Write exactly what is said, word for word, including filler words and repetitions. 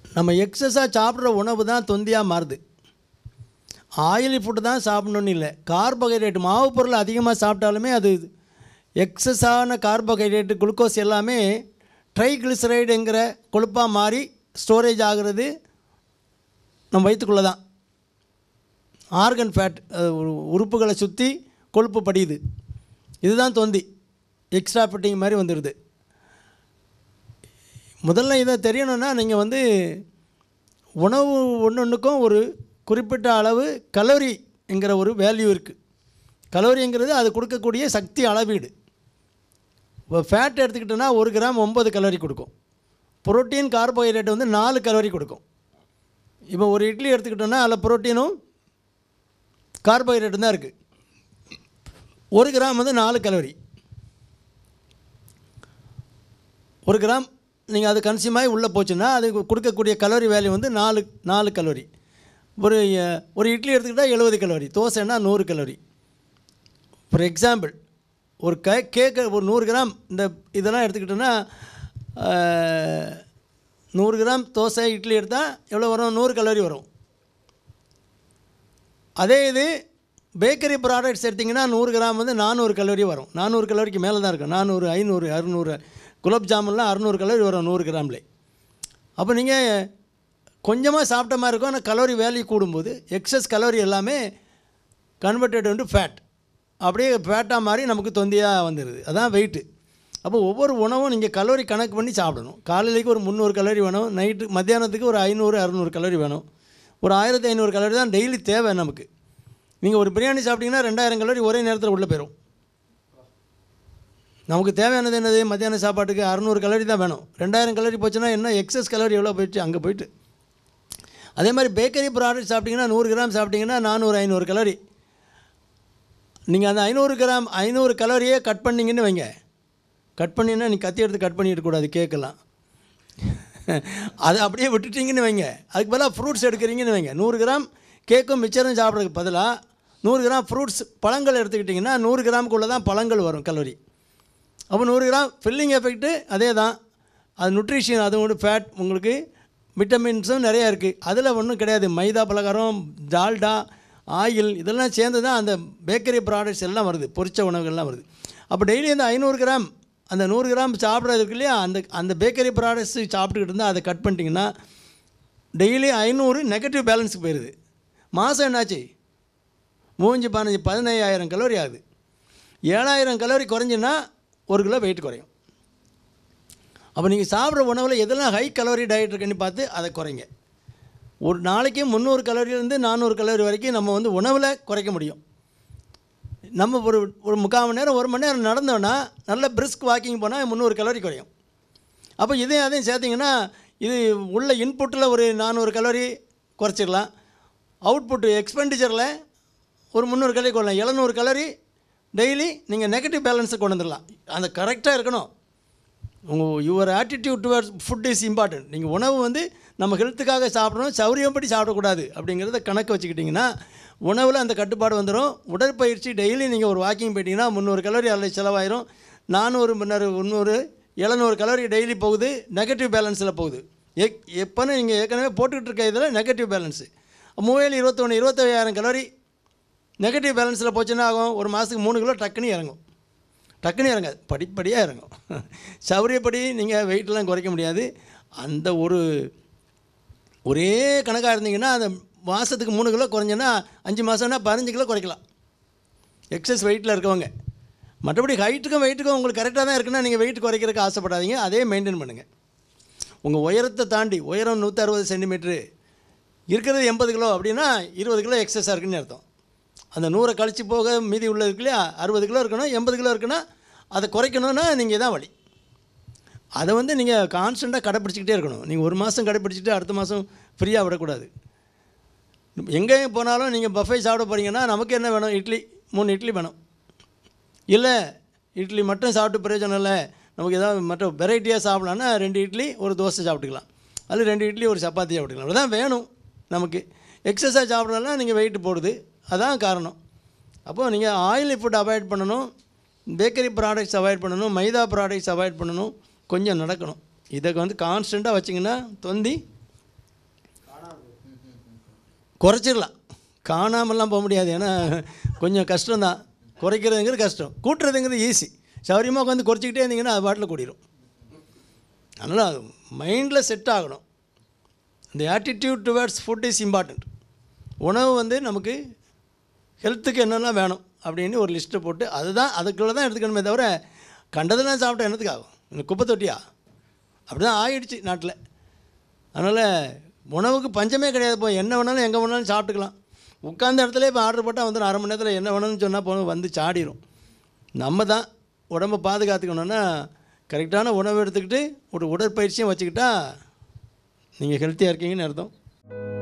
நம்ம எக்ஸஸாக சாப்பிட்ற உணவு தான் தொந்தியாக மாறுது. ஆயிலி ஃபுட்டு தான் சாப்பிட்ணுன்னு இல்லை. கார்போஹைட்ரேட் மாவு பொருள் அதிகமாக சாப்பிட்டாலுமே அது எக்ஸஸான கார்போஹைட்ரேட்டு குளுக்கோஸ் எல்லாமே ட்ரைக்ளிசரைடுங்கிற கொழுப்பாக மாறி ஸ்டோரேஜ் ஆகிறது நம்ம வயிற்றுக்குள்ளே தான். ஆர்கன் ஃபேட் உறுப்புகளை சுற்றி கொழுப்பு படியுது. இதுதான் தொந்தி. எக்ஸ்ட்ரா ஃபிட்டிங் மாதிரி வந்துடுது. முதல்ல இதை தெரியணுன்னா நீங்கள் வந்து உணவு ஒன்று ஒன்றுக்கும் ஒரு குறிப்பிட்ட அளவு கலோரிங்கிற ஒரு வேல்யூ இருக்குது. கலோரிங்கிறது அது கொடுக்கக்கூடிய சக்தி அளவீடு. இப்போ ஃபேட் எடுத்துக்கிட்டோன்னா ஒரு கிராம் ஒம்பது கலோரி கொடுக்கும். புரோட்டீன் கார்போஹைட்ரேட் வந்து நாலு கலோரி கொடுக்கும். இப்போ ஒரு இட்லி எடுத்துக்கிட்டோன்னா அதில் புரோட்டீனும் கார்போஹைட்ரேட்டும் தான் இருக்குது. ஒரு கிராம் வந்து நாலு கலோரி. ஒரு கிராம் நீங்கள் அது கன்சியூம் ஆகி உள்ளே போச்சுன்னா அது கொடுக்கக்கூடிய கலோரி வேல்யூ வந்து நாலு நாலு கலோரி. ஒரு ஒரு இட்லி எடுத்துக்கிட்டால் எழுபது கலோரி, தோசைன்னா நூறு கலோரி. ஃபார் எக்ஸாம்பிள் ஒரு கே கேக்கு ஒரு நூறு கிராம் இந்த இதெல்லாம் எடுத்துக்கிட்டோன்னா நூறு கிராம் தோசை இட்லி எடுத்தால் எவ்வளோ வரும்? நூறு கலோரி வரும். அதே இது பேக்கரி ப்ராடக்ட்ஸ் எடுத்திங்கன்னா நூறு கிராம் வந்து நானூறு கலோரி வரும். நானூறு கலோரிக்கு மேலே தான் இருக்கும். நானூறு ஐநூறு அறுநூறு குலோப் ஜாமுன்லாம் அறுநூறு கலோரி வரும் நூறு கிராம்லே. அப்போ நீங்கள் கொஞ்சமாக சாப்பிட்ட மாதிரி இருக்கும். ஆனால் கலோரி வேல்யூ கூடும்போது எக்ஸஸ் கலோரி எல்லாமே கன்வெர்டட் டு ஃபேட், அப்படியே ஃபேட்டாக மாதிரி நமக்கு தொந்தியாக வந்துடுது. அதான் வெயிட்டு. அப்போ ஒவ்வொரு உணவும் நீங்கள் கலோரி கணக்கு பண்ணி சாப்பிடணும். காலையிலேக்கு ஒரு முந்நூறு கலோரி வேணும், நைட்டு மத்தியானத்துக்கு ஒரு ஐநூறு அறுநூறு கலோரி வேணும். ஒரு ஆயிரத்தி ஐநூறு கலோரி தான் டெய்லி தேவை நமக்கு. நீங்கள் ஒரு பிரியாணி சாப்பிட்டிங்கன்னா ரெண்டாயிரம் கலோரி ஒரே நேரத்தில் உள்ளே போயிடும். நமக்கு தேவையானது என்னது? மத்தியான சாப்பாட்டுக்கு அறுநூறு கலோரி தான் வேணும். ரெண்டாயிரம் கலோரி போச்சுன்னா என்ன எக்ஸஸ் கலோரி எவ்வளோ போயிடுச்சு அங்கே போயிட்டு. அதே மாதிரி பேக்கரி ப்ராடக்ட் சாப்பிட்டிங்கன்னா நூறு கிராம் சாப்பிட்டிங்கன்னா நானூறு ஐநூறு கலோரி. நீங்கள் அந்த ஐநூறு கிராம் ஐநூறு கலோரியே கட் பண்ணிங்கன்னு வைங்க. கட் பண்ணிங்கன்னா நீங்கள் கத்தி எடுத்து கட் பண்ணிட்டு கூடாது கேட்கலாம். அதை அப்படியே விட்டுட்டிங்கன்னு வைங்க. அதுக்கு பதிலாக ஃப்ரூட்ஸ் எடுக்கிறீங்கன்னு வைங்க. நூறு கிராம் கேக்கும் மிச்சரும் சாப்பிட்றதுக்கு பதிலாக நூறு கிராம் ஃப்ரூட்ஸ் பழங்கள் எடுத்துக்கிட்டிங்கன்னா நூறு கிராமுக்குள்ளே தான் பழங்கள் வரும் கலோரி. அப்போ நூறு கிராம் ஃபில்லிங் எஃபெக்ட்டு அதே தான். அது நியூட்ரிஷன், அது ஒன்று ஃபேட், உங்களுக்கு விட்டமின்ஸும் நிறையா இருக்குது. அதில் ஒன்றும் கிடையாது. மைதா பலகாரம், டால்டா, ஆயில் இதெல்லாம் சேர்ந்து தான் அந்த பேக்கரி ப்ராடக்ட்ஸ் எல்லாம் வருது, பொரிச்ச உணவுகள்லாம் வருது. அப்போ டெய்லி அந்த ஐநூறு கிராம் அந்த நூறு கிராம் சாப்பிட்றதுக்கு இல்லையா, அந்த அந்த பேக்கரி ப்ராடக்ட்ஸ் சாப்பிட்டுக்கிட்டு இருந்தால் அதை கட் பண்ணிட்டிங்கன்னா டெய்லி ஐநூறு நெகட்டிவ் பேலன்ஸுக்கு போயிடுது. மாதம் என்னாச்சு? மூஞ்சு பதினஞ்சு பதினையாயிரம் கலோரி ஆகுது. ஏழாயிரம் கலோரி குறைஞ்சின்னா ஒரு கிலோ வெயிட் குறையும். அப்போ நீங்கள் சாப்பிட்ற உணவில் எதெல்லாம் ஹை கலோரி டயட் இருக்குன்னு பார்த்து அதை குறைங்க. ஒரு நாளைக்கு முந்நூறு கலோரியிலேருந்து நானூறு கலோரி வரைக்கும் நம்ம வந்து உணவில் குறைக்க முடியும். நம்ம ஒரு ஒரு முக்கால் மணி நேரம் ஒரு மணி நேரம் நடந்தோன்னா நல்ல பிரிஸ்க் வாக்கிங் போனால் முந்நூறு கலோரி குறையும். அப்போ இதையும் அதையும் சேர்த்திங்கன்னா இது உள்ள இன்புட்டில் ஒரு நானூறு கலோரி குறைச்சிடலாம். அவுட்புட்டு எக்ஸ்பெண்டிச்சரில் ஒரு முந்நூறு கலோரி கொள்ளலாம். எழுநூறு கலோரி டெய்லி நீங்கள் நெகட்டிவ் பேலன்ஸை கொண்டு வந்துடலாம். அந்த கரெக்டாக இருக்கணும். உங்கள் your attitude towards food is important. நீங்கள் உணவு வந்து நம்ம ஹெல்த்துக்காக சாப்பிடணும், சௌரியப்படி சாப்பிடக்கூடாது அப்படிங்கிறத கணக்கு வச்சுக்கிட்டிங்கன்னா உணவில் அந்த கட்டுப்பாடு வந்துடும். உடற்பயிற்சி டெய்லி நீங்கள் ஒரு வாக்கிங் போயிட்டிங்கன்னா முந்நூறு கலோரி அதில் செலவாயிரும். நானூறு முந்நூறு முந்நூறு எழுநூறு கலோரி டெய்லி போகுது, நெகட்டிவ் பேலன்ஸில் போகுது. எக் எப்போன்னு நீங்கள் ஏற்கனவே போட்டுக்கிட்டு இருக்க இதில் நெகட்டிவ் பேலன்ஸு மூவேழு இருபத்தொன்று இருபத்தையாயிரம் கலோரி நெகட்டிவ் பேலன்ஸில் போச்சுன்னா ஆகும் ஒரு மாதத்துக்கு மூணு கிலோ டக்குன்னு இறங்கும். டக்குன்னு இறங்காது, படிப்படியாக இறங்கும். சௌரியப்படி நீங்கள் வெயிட்டெலாம் குறைக்க முடியாது. அந்த ஒரு ஒரே கணக்காக இருந்தீங்கன்னா அந்த மாதத்துக்கு மூணு கிலோ குறைஞ்சோன்னா அஞ்சு மாதம்னா பதினஞ்சு கிலோ குறைக்கலாம் எக்ஸஸ் வெயிட்டில் இருக்கவங்க. மற்றபடி ஹைட்டுக்கும் வெயிட்டுக்கும் உங்களுக்கு கரெக்டாக தான் இருக்குன்னா நீங்கள் வெயிட் குறைக்கிறதுக்கு ஆசைப்படாதீங்க. அதே மெயின்டைன் பண்ணுங்கள். உங்கள் உயரத்தை தாண்டி உயரம் நூற்றி அறுபது சென்டிமீட்ரு இருக்கிறது எண்பது கிலோ அப்படின்னா இருபது கிலோ எக்ஸஸாக இருக்குன்னு அர்த்தம். அந்த நூறை கழித்து போக மீதி உள்ள இருக்கு இல்லையா, அறுபது கிலோ இருக்கணும், எண்பது கிலோ இருக்குன்னா அதை குறைக்கணுன்னா நீங்கள் தான் வழி. அதை வந்து நீங்கள் கான்ஸ்டண்ட்டாக கடைப்பிடிச்சிக்கிட்டே இருக்கணும். நீங்கள் ஒரு மாதம் கடைப்பிடிச்சிட்டு அடுத்த மாதம் ஃப்ரீயாக விடக்கூடாது. எங்கேயும் போனாலும் நீங்கள் பஃபே சாப்பிட போகிறீங்கன்னா நமக்கு என்ன வேணும்? இட்லி, மூணு இட்லி வேணும். இல்லை இட்லி மட்டும் சாப்பிட்டு பிரயோஜனம் இல்லை, நமக்கு ஏதாவது மற்ற வெரைட்டியாக சாப்பிட்லான்னா ரெண்டு இட்லி ஒரு தோசை சாப்பிட்டுக்கலாம், அதில் ரெண்டு இட்லி ஒரு சப்பாத்தி சாப்பிட்டுக்கலாம். அதுதான் வேணும் நமக்கு. எக்ஸஸாக சாப்பிட்றதுனா நீங்கள் வெயிட் போடுது, அதான் காரணம். அப்போது நீங்கள் ஆயிலி ஃபுட் அவாய்ட் பண்ணணும், பேக்கரி ப்ராடக்ட்ஸ் அவாய்ட் பண்ணணும், மைதா ப்ராடக்ட்ஸ் அவாய்ட் பண்ணணும், கொஞ்சம் நடக்கணும். இதை வந்து கான்ஸ்டண்ட்டாக வச்சிங்கன்னா தொந்தி குறைச்சிடலாம், காணாமலாம் போக முடியாது. ஏன்னா கொஞ்சம் கஷ்டம்தான், குறைக்கிறதுங்கிறது கஷ்டம், கூட்டுறதுங்கிறது ஈஸி. சௌரியமாக உட்காந்து குறைச்சிக்கிட்டே இருந்தீங்கன்னா அது பாட்டில் கூடிரும். அதனால் மைண்டில் செட் ஆகணும். இந்த attitude towards food is important. உணவு வந்து நமக்கு ஹெல்த்துக்கு என்னெல்லாம் வேணும் அப்படின்னு ஒரு லிஸ்ட்டை போட்டு அதுதான் அதுக்குள்ளே தான் எடுத்துக்கணுமே தவிர கண்டதெல்லாம் சாப்பிட்டா என்னத்துக்கு ஆகும்? இந்த குப்பை தொட்டியா? அப்படி தான் ஆகிடுச்சு நாட்டில். அதனால் உணவுக்கு பஞ்சமே கிடையாது. இப்போ என்ன வேணாலும் எங்கே வேணாலும் சாப்பிட்டுக்கலாம். உட்காந்த இடத்துல இப்போ ஆர்டர் போட்டால் வந்து அரை மணி நேரத்தில் என்ன வேணும்னு சொன்னால் போகணும் வந்து சாடிடும். நம்ம தான் உடம்பை பாதுகாத்துக்கணுன்னா கரெக்டான உணவு எடுத்துக்கிட்டு ஒரு உடற்பயிற்சியும் வச்சுக்கிட்டா நீங்கள் ஹெல்த்தியாக இருக்கீங்கன்னு அர்த்தம்.